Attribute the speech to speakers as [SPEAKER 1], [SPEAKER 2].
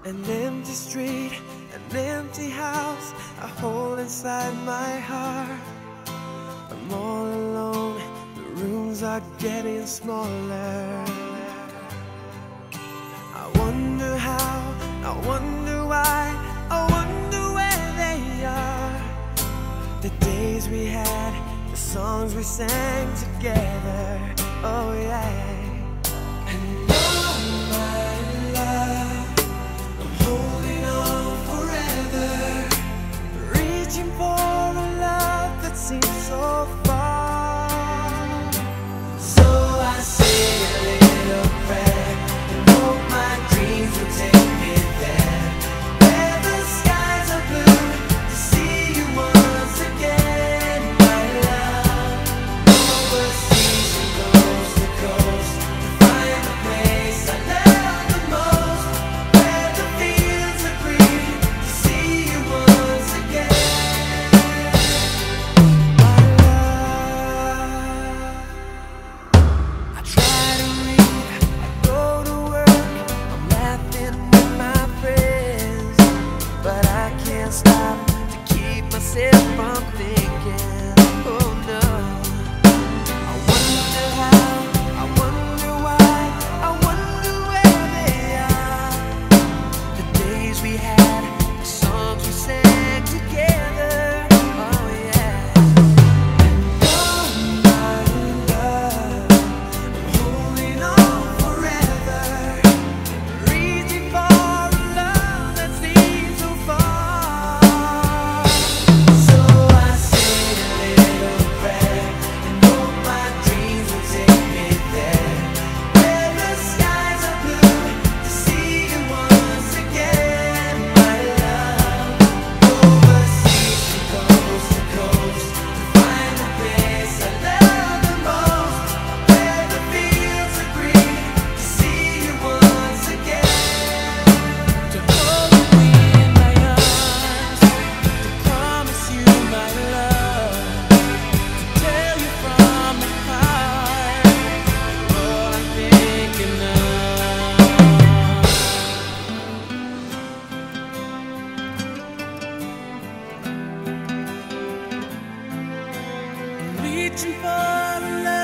[SPEAKER 1] An empty street, an empty house I hold inside my heart. I'm all alone, the rooms are getting smaller. I wonder how, I wonder why, I wonder where they are. The days we had, the songs we sang together, oh yeah. And oh my love, I'm holding on forever, reaching for a love that seems so far. So I say a little prayer and hope my dreams will take me there, where the skies are blue, to see you once again, my love. Overseas and coast to coast, to find the place I love the most, where the fields are green, to see you once again, my love. I try to read, I go to work, I'm laughing with my friends, but I can't stop to keep myself from thinking, oh no. I wonder how, I wonder why, I wonder where they are. The days we had, the songs we sang together, oh yeah. And oh my love, I'm holding on forever, reaching for a love that seems so far. So I say a little prayer and hope my dreams will take me there, where the skies are blue, to see you once again, my love. Overseas from coast to coast, to find the place I love the most, where the fields are green, to see you once again, to hold you in my arms, to promise you my love, to tell you from my heart, all I'm thinking of. Reaching for a love